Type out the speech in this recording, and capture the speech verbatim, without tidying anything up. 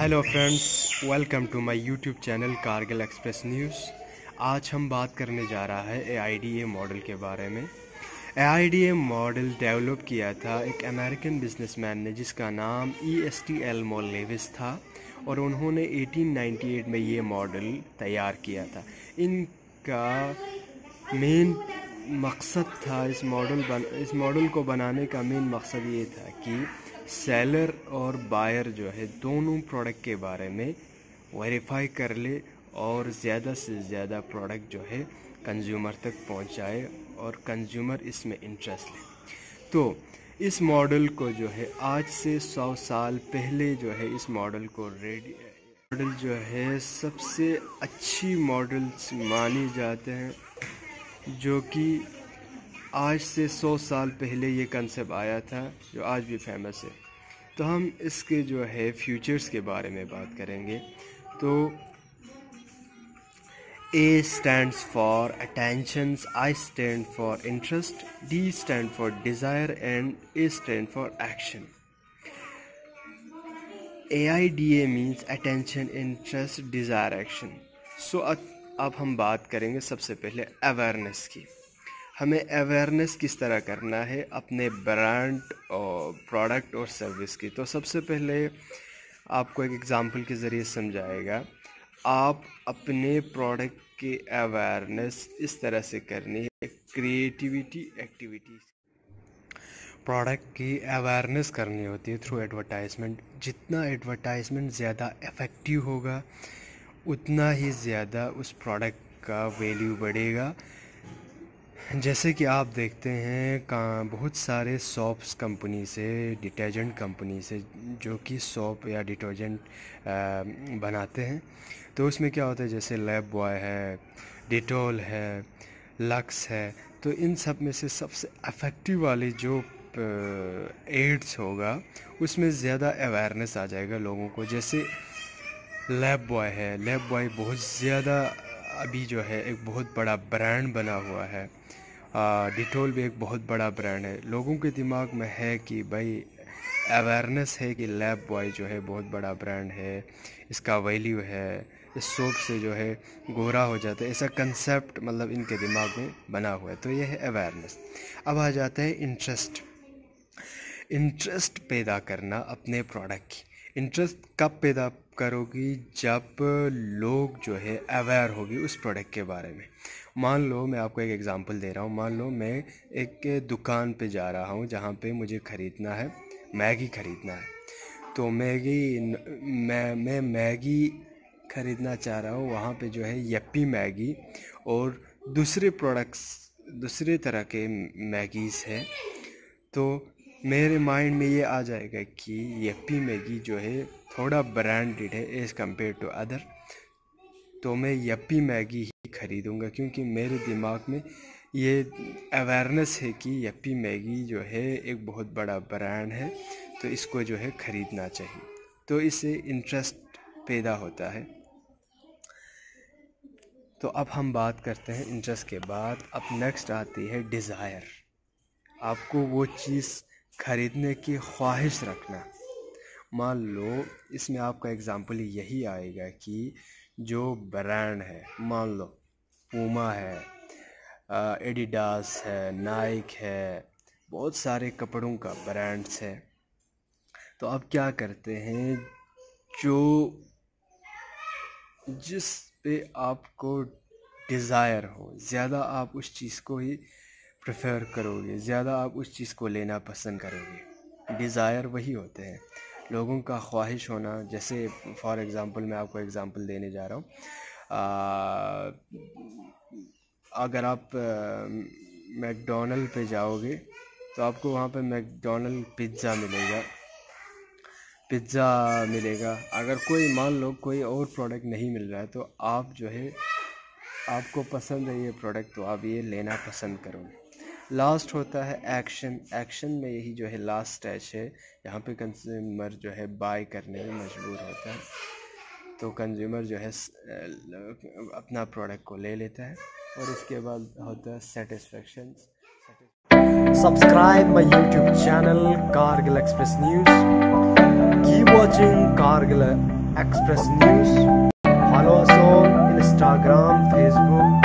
Hello friends, welcome to my YouTube channel Kargil express news. आज हम बात करने जा रहा है ए आई डी ए मॉडल के बारे में। A I D A model develop किया था एक अमेरिकन बिजनेसमैन ने जिसका नाम E S T Elmo Lewis था और उन्होंने अठारह सौ अट्ठानवे में ये मॉडल तैयार किया था। इनका मेन मकसद था इस मॉडल बन इस मॉडल को बनाने का मेन मकसद ये था कि सेलर और बायर जो है दोनों प्रोडक्ट के बारे में वेरीफाई कर ले और ज़्यादा से ज़्यादा प्रोडक्ट जो है कंज्यूमर तक पहुंचाए और कंज्यूमर इसमें इंटरेस्ट ले। तो इस मॉडल को जो है आज से सौ साल पहले जो है इस मॉडल को रेडी मॉडल जो है सबसे अच्छी मॉडल्स माने जाते हैं, जो कि आज से सौ साल पहले ये कंसेप्ट आया था जो आज भी फेमस है। तो हम इसके जो है फ्यूचर्स के बारे में बात करेंगे। तो A stands for attention, I stand for interest, D stand for desire and A stand for action. A I D A means attention, interest, desire, action. So अब हम बात करेंगे सबसे पहले अवेयरनेस की। हमें अवेयरनेस किस तरह करना है अपने ब्रांड और प्रोडक्ट और सर्विस की। तो सबसे पहले आपको एक एग्जांपल के ज़रिए समझाएगा। आप अपने प्रोडक्ट की अवेयरनेस इस तरह से करनी है, क्रिएटिविटी एक्टिविटीज़ प्रोडक्ट की अवेयरनेस करनी होती है थ्रू एडवर्टाइजमेंट। जितना एडवर्टाइजमेंट ज़्यादा इफ़ेक्टिव होगा उतना ही ज़्यादा उस प्रोडक्ट का वैल्यू बढ़ेगा। जैसे कि आप देखते हैं का बहुत सारे सोप्स कंपनी से, डिटर्जेंट कंपनी से जो कि सोप या डिटर्जेंट बनाते हैं, तो उसमें क्या होता है जैसे लाइफ बॉय है, डिटॉल है, लक्स है। तो इन सब में से सबसे इफ़ेक्टिव वाली जो एड्स होगा उसमें ज़्यादा अवेयरनेस आ जाएगा लोगों को। जैसे लाइफ बॉय है, लाइफ बॉय बहुत ज़्यादा अभी जो है एक बहुत बड़ा ब्रांड बना हुआ है। डिटॉल भी एक बहुत बड़ा ब्रांड है। लोगों के दिमाग में है कि भाई अवेयरनेस है कि लाइफ बॉय जो है बहुत बड़ा ब्रांड है, इसका वैल्यू है, इस सोप से जो है गोरा हो जाता है, ऐसा कंसेप्ट मतलब इनके दिमाग में बना हुआ है। तो ये है अवेयरनेस। अब आ जाता है इंटरेस्ट। इंटरेस्ट पैदा करना अपने प्रोडक्ट की। इंटरेस्ट कब पैदा करोगी? जब लोग जो है अवेयर होगी उस प्रोडक्ट के बारे में। मान लो मैं आपको एक एग्जांपल दे रहा हूँ। मान लो मैं एक दुकान पे जा रहा हूँ जहाँ पे मुझे ख़रीदना है, मैगी ख़रीदना है। तो मैगी मैं मैं मैगी ख़रीदना चाह रहा हूँ। वहाँ पे जो है यप्पी मैगी और दूसरे प्रोडक्ट्स, दूसरे तरह के मैगीज़ है। तो मेरे माइंड में ये आ जाएगा कि यप्पी मैगी जो है थोड़ा ब्रांडेड है एज़ कम्पेयर टू अदर, तो मैं यप्पी मैगी ही ख़रीदूँगा क्योंकि मेरे दिमाग में ये अवेयरनेस है कि यप्पी मैगी जो है एक बहुत बड़ा ब्रांड है, तो इसको जो है ख़रीदना चाहिए। तो इससे इंटरेस्ट पैदा होता है। तो अब हम बात करते हैं इंटरेस्ट के बाद। अब नेक्स्ट आती है डिज़ायर। आपको वो चीज़ ख़रीदने की ख्वाहिश रखना। मान लो इसमें आपका एग्ज़ाम्पल यही आएगा कि जो ब्रांड है, मान लो पूमा है, एडिडास है, नाइक है, बहुत सारे कपड़ों का ब्रांड्स है। तो अब क्या करते हैं, जो जिस पे आपको डिज़ायर हो, ज़्यादा आप उस चीज़ को ही प्रेफर करोगे, ज़्यादा आप उस चीज़ को लेना पसंद करोगे। डिज़ायर वही होते हैं, लोगों का ख्वाहिश होना। जैसे फॉर एग्ज़ाम्पल मैं आपको एग्ज़ाम्पल देने जा रहा हूँ। अगर आप मैकडॉनल्ड पे जाओगे तो आपको वहाँ पे मैकडॉनल्ड पिज़्ज़ा मिलेगा पिज़्ज़ा मिलेगा। अगर कोई मान लो कोई और प्रोडक्ट नहीं मिल रहा है तो आप जो है आपको पसंद है ये प्रोडक्ट, तो आप ये लेना पसंद करोगे। लास्ट होता है एक्शन। एक्शन में यही जो है लास्ट स्टेज है, यहाँ पे कंज्यूमर जो है बाय करने में मजबूर होता है। तो कंज्यूमर जो है अपना प्रोडक्ट को ले लेता है और इसके बाद होता है satisfaction. Subscribe my YouTube channel Kargil express news. Keep watching Kargil Express News. Follow us on Instagram, Facebook,